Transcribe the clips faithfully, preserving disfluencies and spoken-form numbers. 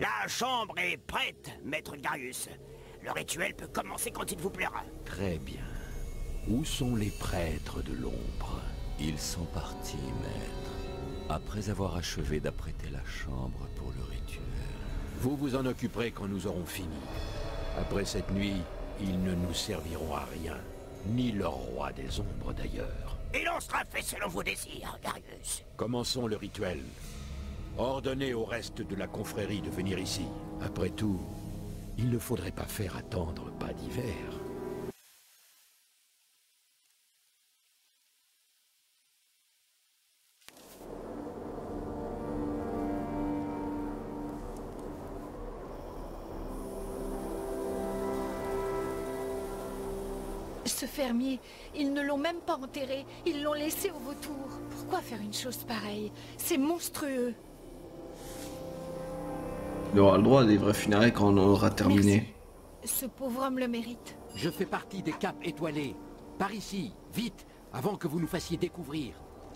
La chambre est prête, maître Darius. Le rituel peut commencer quand il vous plaira. Très bien. Où sont les prêtres de l'ombre? Ils sont partis, maître. Après avoir achevé d'apprêter la chambre pour le rituel. Vous vous en occuperez quand nous aurons fini. Après cette nuit, ils ne nous serviront à rien. Ni leur roi des ombres, d'ailleurs. Et l'on sera fait selon vos désirs, Darius. Commençons le rituel. Ordonnez au reste de la confrérie de venir ici. Après tout, il ne faudrait pas faire attendre pas d'hiver. Ce fermier, ils ne l'ont même pas enterré, ils l'ont laissé au vautour. Pourquoi faire une chose pareille? C'est monstrueux. Il aura le droit à des vraies funérailles quand on aura terminé. Merci. Ce pauvre homme le mérite. Je fais partie des capes étoilées. Par ici, vite, avant que vous nous fassiez découvrir.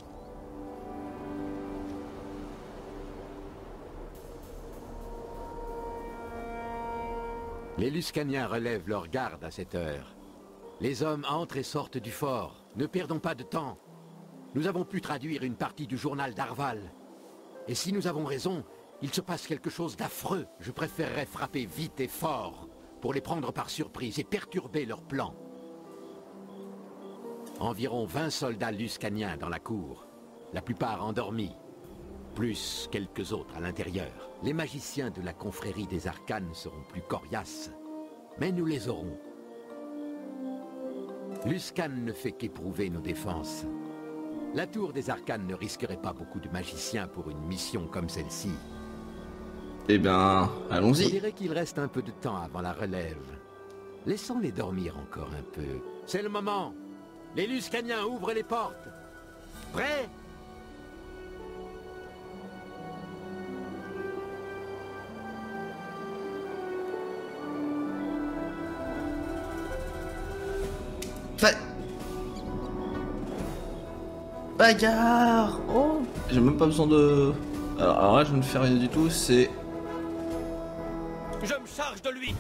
Les Luscaniens relèvent leur garde à cette heure. Les hommes entrent et sortent du fort. Ne perdons pas de temps. Nous avons pu traduire une partie du journal d'Arval. Et si nous avons raison, il se passe quelque chose d'affreux. Je préférerais frapper vite et fort pour les prendre par surprise et perturber leurs plans. Environ vingt soldats luscaniens dans la cour, la plupart endormis, plus quelques autres à l'intérieur. Les magiciens de la confrérie des arcanes seront plus coriaces, mais nous les aurons. Luscan ne fait qu'éprouver nos défenses. La tour des arcanes ne risquerait pas beaucoup de magiciens pour une mission comme celle-ci. Eh bien, allons-y. Je dirais qu'il reste un peu de temps avant la relève. Laissons-les dormir encore un peu. C'est le moment. Les Luscaniens ouvrent les portes. Prêts? Fait. Bagarre. Oh. J'ai même pas besoin de... Alors, alors là, je ne fais rien du tout, c'est... Je me charge de lui.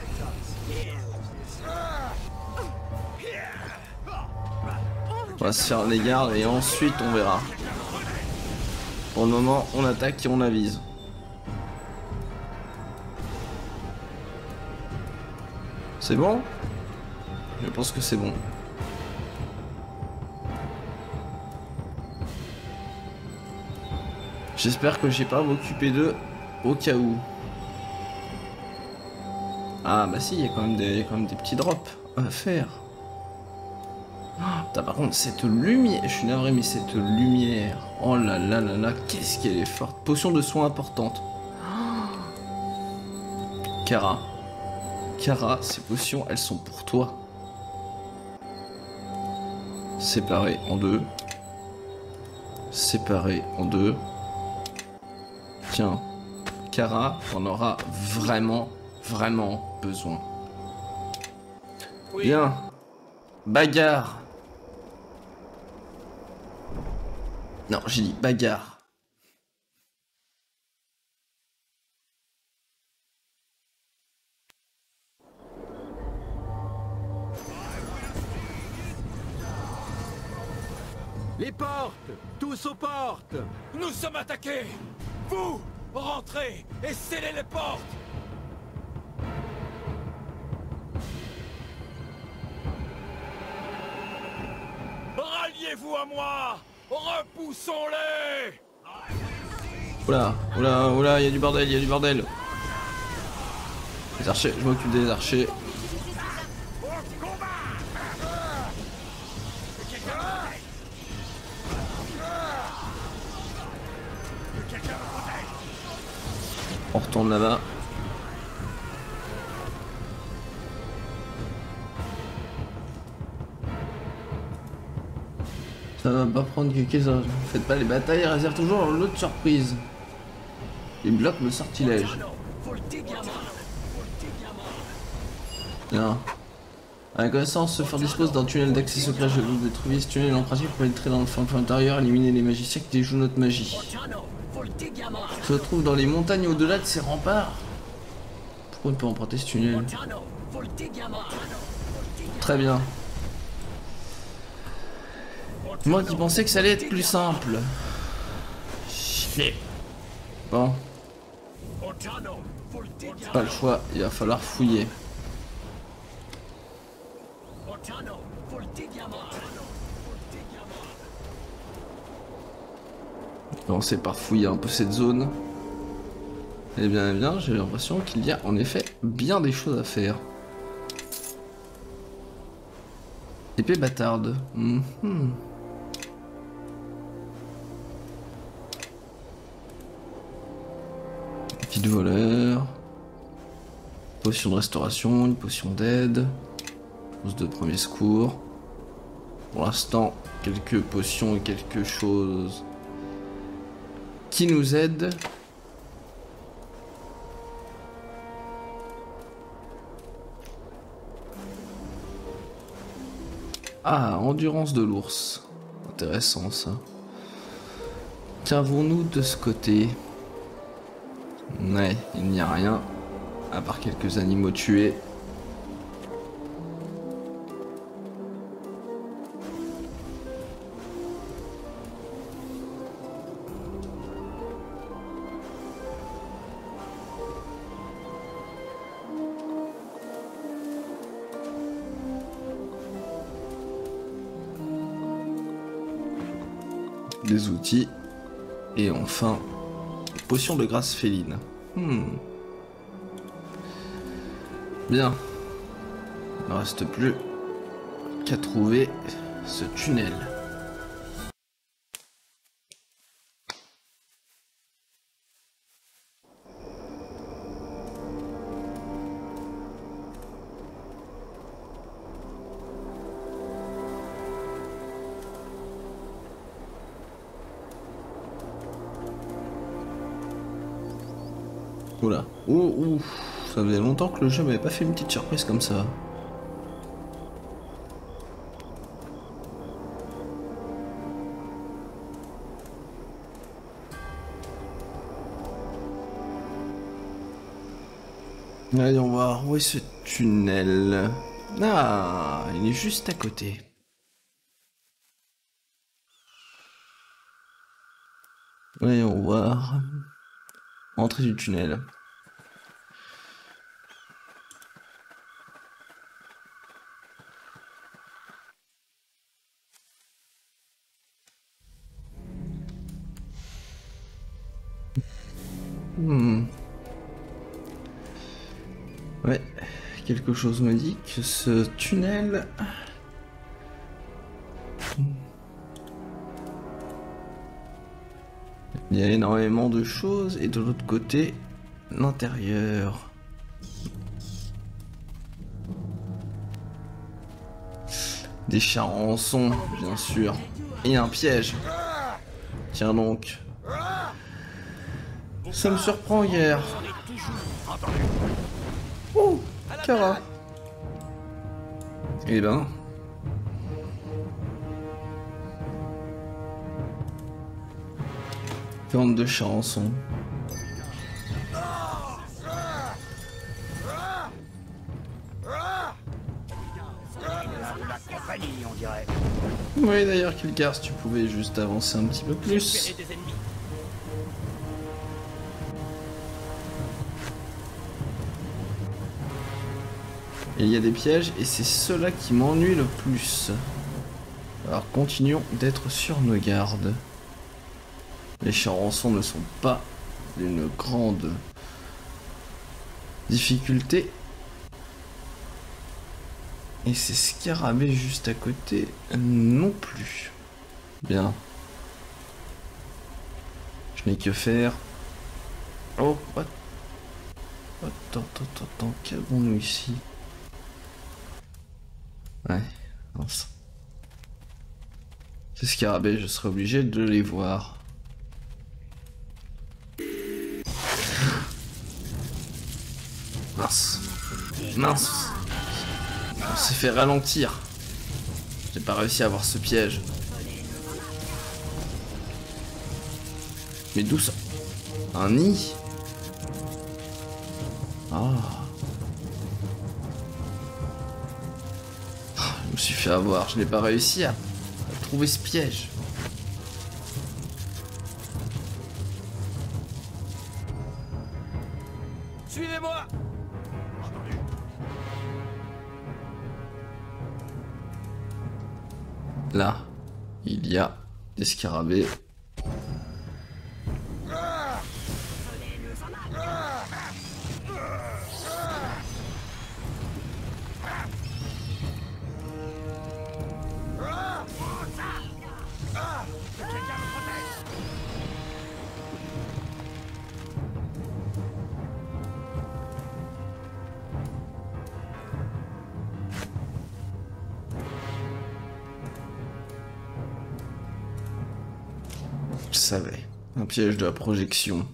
On va se faire les gardes et ensuite on verra. Pour le moment, on attaque et on avise. C'est bon? Je pense que c'est bon. J'espère que j'ai pas à m'occuper d'eux au cas où. Ah bah si, il y a quand même des, quand même des petits drops à faire. Oh, putain, par contre, cette lumière, je suis navré, mais cette lumière, oh là là là là, qu'est-ce qu'elle est forte. Potion de soins importante. Oh. Kara. Kara, ces potions, elles sont pour toi. Séparées en deux. Séparées en deux. Tiens, Kara, on aura vraiment, vraiment besoin. Oui. Bien. Bagarre. Non, j'ai dit bagarre. Les portes! Tous aux portes! Nous sommes attaqués! Vous, rentrez et scellez les portes! Ralliez-vous à moi! Repoussons-les! Oula, oula, oula, il y a du bordel, il y a du bordel. Les archers, je m'occupe des archers. On retourne là-bas. Ça va pas prendre quelques heures. Faites pas les batailles, réserve toujours l'autre surprise. Les blocs le sortilège. Non. À la connaissance, ce fort dispose d'un tunnel d'accès secret. Je vais trouver ce tunnel en pratique pour pénétrer dans le fond intérieur, éliminer les magiciens qui déjouent notre magie. se trouve dans les montagnes au-delà de ces remparts. Pourquoi on peut emprunter ce tunnel? Très bien. Moi qui pensais que ça allait être plus simple. Chier. Bon. Pas le choix, il va falloir fouiller. Commencer par fouiller un peu cette zone. Et bien, eh bien, j'ai l'impression qu'il y a en effet bien des choses à faire. Épée bâtarde. Mm-hmm. Kit de voleur. Potion de restauration, une potion d'aide. Chose de premier secours. Pour l'instant, quelques potions et quelque chose qui nous aide. Ah, endurance de l'ours. Intéressant ça. Qu'avons-nous de ce côté? Ouais, il n'y a rien. À part quelques animaux tués. Des outils. Et enfin, potion de grâce féline. Hmm. Bien. Il ne reste plus qu'à trouver ce tunnel. Oula. Oh, oh, ça faisait longtemps que le jeu m'avait pas fait une petite surprise comme ça. Allez, on va voir où est ce tunnel. Ah, il est juste à côté. Voyons voir. Entrée du tunnel. Hmm. Ouais, quelque chose me dit que ce tunnel... Il y a énormément de choses et de l'autre côté, l'intérieur. Des charançons, bien sûr. Et un piège. Tiens donc. Ça me surprend hier. Oh, Kara. Eh ben... de charançons. Oui, d'ailleurs, Kilgar, si tu pouvais juste avancer un petit peu plus. Et il y a des pièges, et c'est ceux-là qui m'ennuient le plus. Alors, continuons d'être sur nos gardes. Les charançons ne sont pas d'une grande difficulté. Et ces scarabées juste à côté non plus. Bien. Je n'ai que faire. Oh, what? Attends, attends, attends, qu'avons-nous ici? Ouais, mince. Ces scarabées, je serai obligé de les voir. Mince. Mince. On s'est fait ralentir. J'ai pas réussi à avoir ce piège. Mais d'où ça? Un nid. Ah. Je me suis fait avoir, je n'ai pas réussi à, à trouver ce piège. Suivez-moi. Là, il y a des scarabées. Je savais. Un piège de la projection.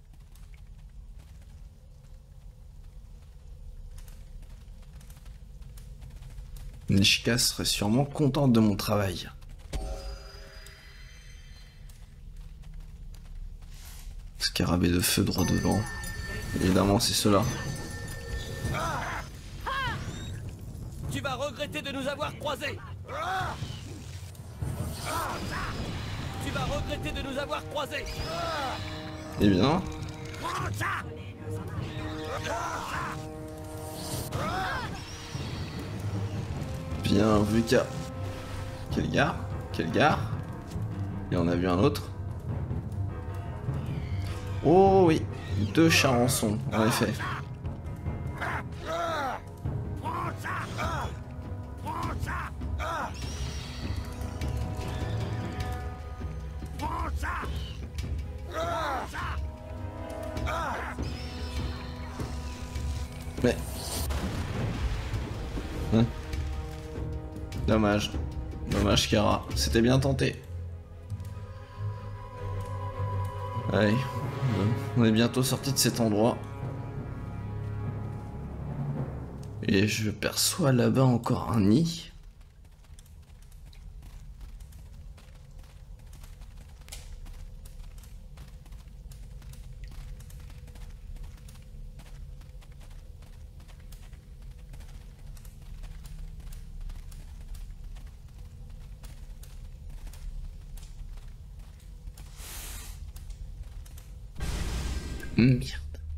Nishka serait sûrement contente de mon travail. Scarabée de feu droit devant. Évidemment, c'est cela. Tu vas regretter de nous avoir croisés. Tu vas regretter de nous avoir croisés. Eh bien. Bien vu qu'à... Quel gars? Quel gars? Et on a vu un autre. Oh oui, deux charançons, en effet. Mais... Hein? Dommage. Dommage, Kara. C'était bien tenté. Allez. On est bientôt sorti de cet endroit. Et je perçois là-bas encore un nid. Merde.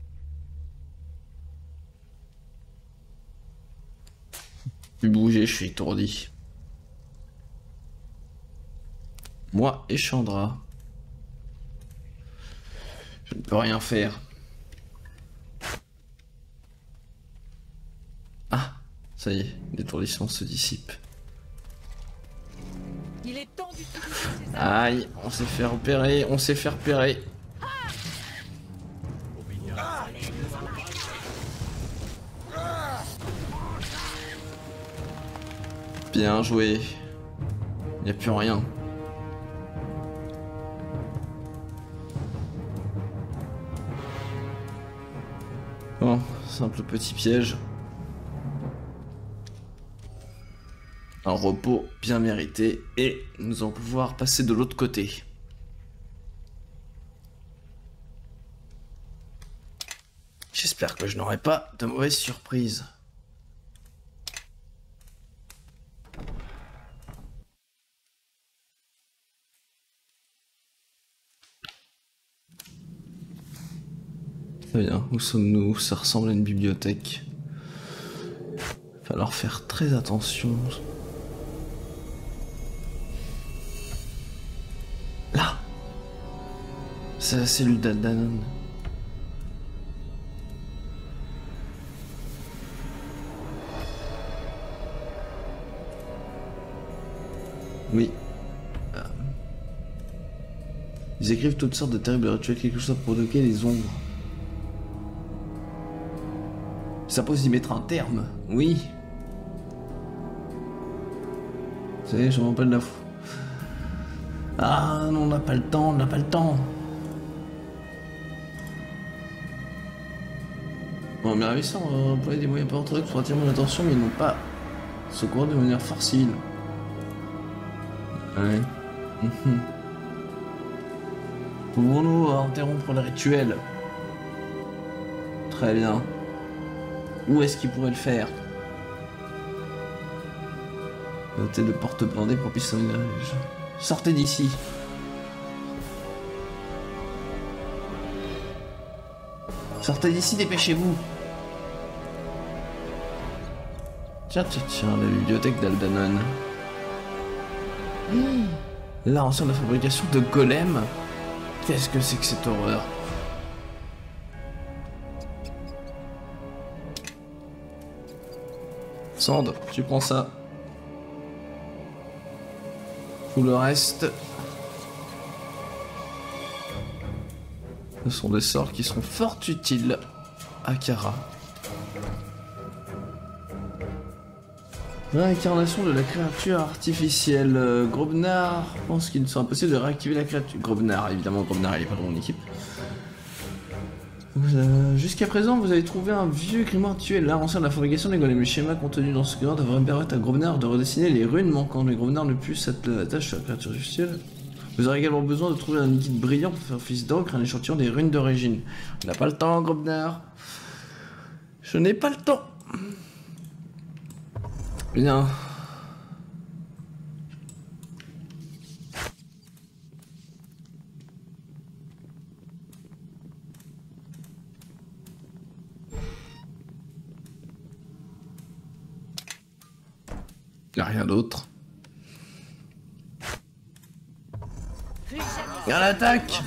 Plus bouger, je suis étourdi. Moi et Chandra. Je ne peux rien faire. Ah, ça y est, l'étourdissement se dissipe. Il est temps d'utiliser ces armes. Aïe, on s'est fait repérer, on s'est fait repérer. Bien joué. Il n'y a plus rien. Bon, simple petit piège. Un repos bien mérité et nous allons pouvoir passer de l'autre côté. J'espère que je n'aurai pas de mauvaises surprises. Très bien, où sommes-nous? Ça ressemble à une bibliothèque. Il va falloir faire très attention. Là! C'est la cellule d'Aldanon. Oui. Euh... Ils écrivent toutes sortes de terribles rituels, quelque chose à provoquer les ombres. Ça pose d'y mettre un terme, oui. Vous savez, je m'en rappelle la fou. Ah non, on n'a pas le temps, on n'a pas le temps. Bon, mais avec ça, on va employer des moyens pas orthodoxes pour attirer mon attention, mais non pas secourir de manière fort civile. Ouais. Mmh. Pouvons-nous interrompre le rituel? Très bien. Où est-ce qu'il pourrait le faire? Notez de porte blindée propice à une... Sortez d'ici. Sortez d'ici, dépêchez-vous. Tiens, tiens, tiens, la bibliothèque d'Aldanon. Mmh. Là, on sort de la fabrication de golems. Qu'est-ce que c'est que cette horreur? Sand, tu prends ça. Tout le reste... Ce sont des sorts qui seront fort utiles à Kara. Réincarnation de la créature artificielle. Euh, Grobnar pense qu'il sera impossible de réactiver la créature. Grobnar, évidemment, Grobnar, il est pas dans mon équipe. Euh, Jusqu'à présent, vous avez trouvé un vieux grimoire tué. Là, ancien de la fabrication des golems. Le schéma contenu dans ce grimoire devrait permettre à Grobnar de redessiner les runes manquantes. Mais Grobnar ne plus s'atteler à la tâche sur la créature artificielle. Vous aurez également besoin de trouver un liquide brillant pour faire office d'encre, un échantillon des runes d'origine. On n'a pas le temps, Grobnar. Je n'ai pas le temps. Bien. Il n'y a rien d'autre. À l'attaque!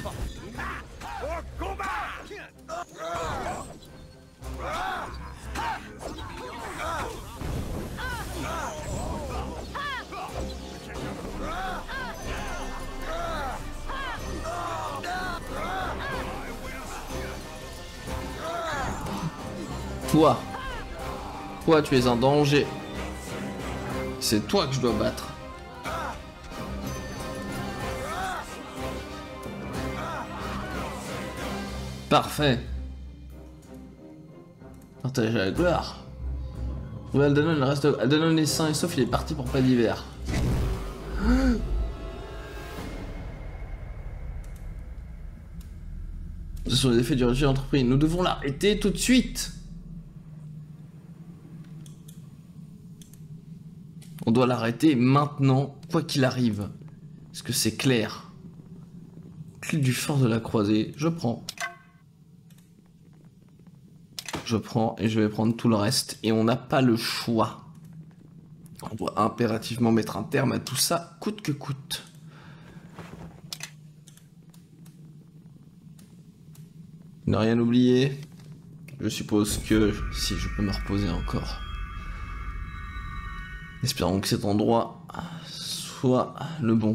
Toi, toi tu es un danger. C'est toi que je dois battre. Parfait. Partager la gloire. Oui, Aldanon, le reste de... Aldanon est sain et sauf, il est parti pour pas d'hiver. Ce sont les effets du régime d'entreprise. Nous devons l'arrêter tout de suite. On doit l'arrêter maintenant, quoi qu'il arrive. Est-ce que c'est clair? Clé du fort de la croisée, je prends. Je prends et je vais prendre tout le reste. Et on n'a pas le choix. On doit impérativement mettre un terme à tout ça, coûte que coûte. Ne rien oublier. Je suppose que si je peux me reposer encore. Espérons que cet endroit soit le bon.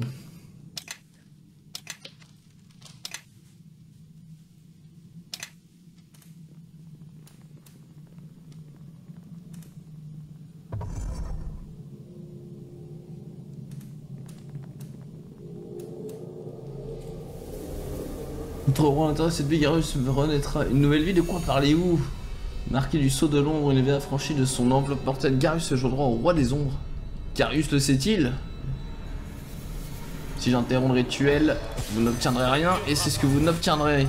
Notre roi à l'intérieur de cette vie, Garus renaîtra une nouvelle vie. De quoi parlez-vous? Marqué du sceau de l'ombre, élevé affranchi de son enveloppe mortelle, Garus se joue droit au roi des ombres. Garus le sait-il? Si j'interromps le rituel, vous n'obtiendrez rien, et c'est ce que vous n'obtiendrez.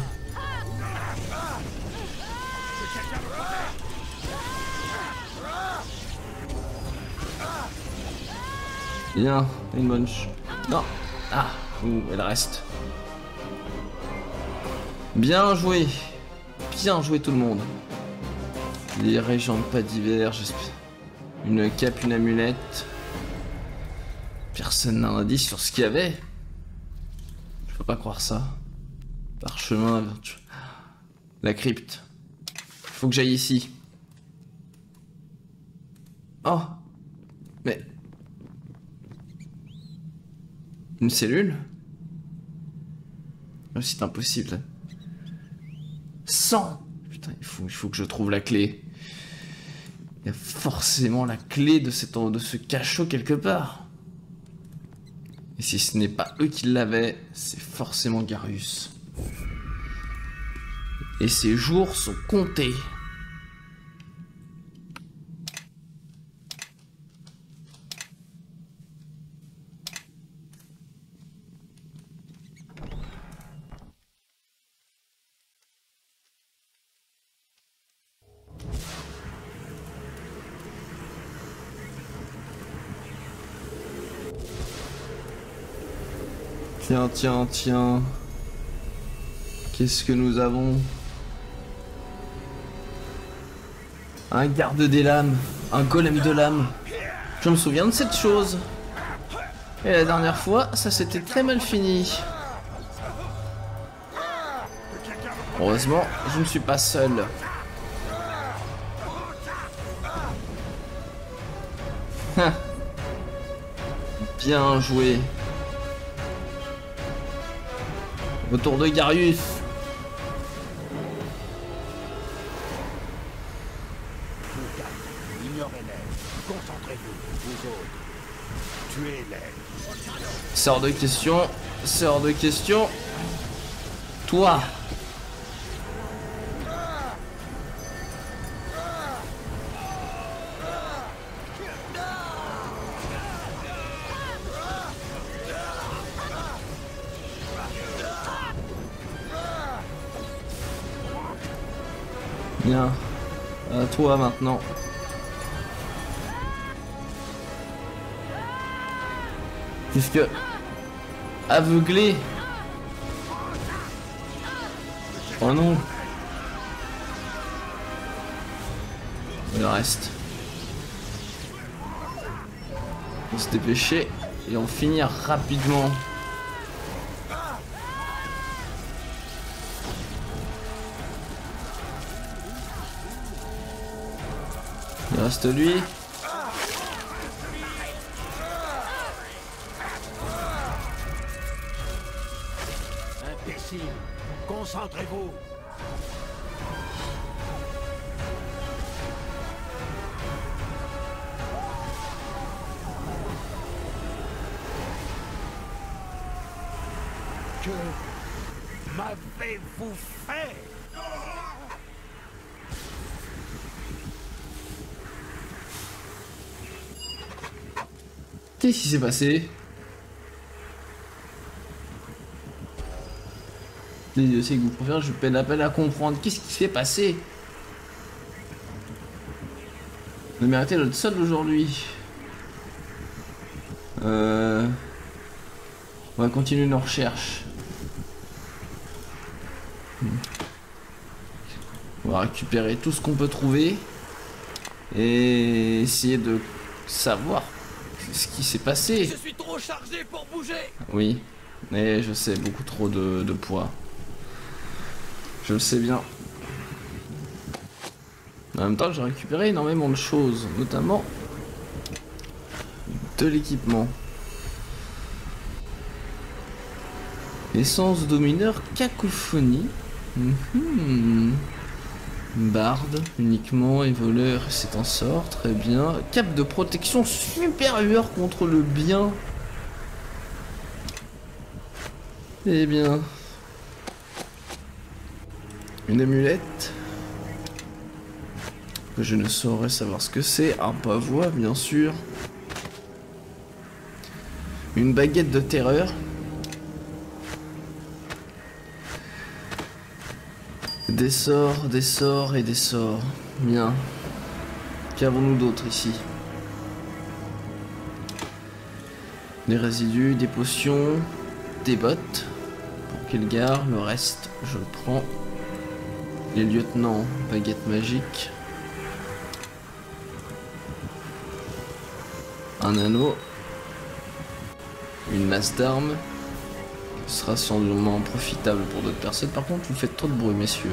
Bien, une bonne ch... Non. Ah, ouh, elle reste. Bien joué. Bien joué tout le monde. Les régions de pas d'hiver, j'espère. Une cape, une amulette. Personne n'a un indice sur ce qu'il y avait. Je peux pas croire ça. Parchemin, la crypte. Faut que j'aille ici. Oh. Mais... Une cellule? Oh, c'est impossible. cent. Putain, il faut, il faut que je trouve la clé. Il y a forcément la clé de, cette, de ce cachot quelque part. Et si ce n'est pas eux qui l'avaient, c'est forcément Garus. Et ses jours sont comptés. Tiens, tiens, tiens. Qu'est-ce que nous avons? Un garde des lames, un golem de lames. Je me souviens de cette chose. Et la dernière fois, ça s'était très mal fini. Heureusement, je ne suis pas seul. Hein. Bien joué. Retour de Garius. Ignorez-les. Concentrez-vous, vous autres. Tuez-les. C'est hors de question. C'est hors de question. Toi. Bien. À toi maintenant. Puisque aveuglé. Oh non. Le reste. On se dépêcher et en finir rapidement. Il reste lui. Imbécile, concentrez-vous. Que m'avez-vous fait? Qu'est-ce qui s'est passé? Les dieux, c'est que vous préférez, je peine à peine à comprendre. Qu'est-ce qui s'est passé? On a mérité notre seul aujourd'hui. Euh... On va continuer nos recherches. On va récupérer tout ce qu'on peut trouver. Et essayer de savoir ce qui s'est passé. Je suis trop chargé pour bouger. Oui, mais je sais, beaucoup trop de, de poids. Je le sais bien. En même temps, j'ai récupéré énormément de choses, notamment de l'équipement. Essence domineur, cacophonie. Mm-hmm. Barde uniquement et voleur, c'est un sort, très bien. Cape de protection supérieure contre le bien. Eh bien. Une amulette. Que je ne saurais savoir ce que c'est. Un pavois, bien sûr. Une baguette de terreur. Des sorts, des sorts et des sorts. Bien. Qu'avons-nous d'autre ici? Des résidus, des potions, des bottes. Pour Kelgar, le reste, je le prends. Les lieutenants, baguette magique. Un anneau. Une masse d'armes. Ce sera sûrement profitable pour d'autres personnes. Par contre, vous faites trop de bruit, messieurs.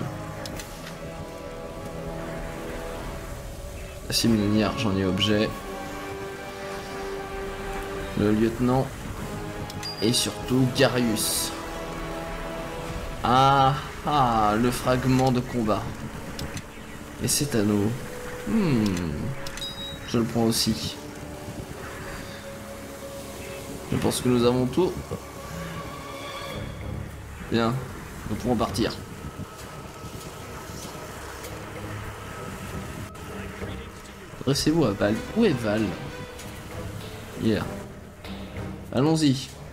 La simonière, j'en ai objet. Le lieutenant. Et surtout, Garius. Ah, ah, le fragment de combat. Et cet anneau. Hmm, je le prends aussi. Je pense que nous avons tout. Bien, nous pouvons partir. Dressez-vous à Val. Où est Val? Hier. Allons-y.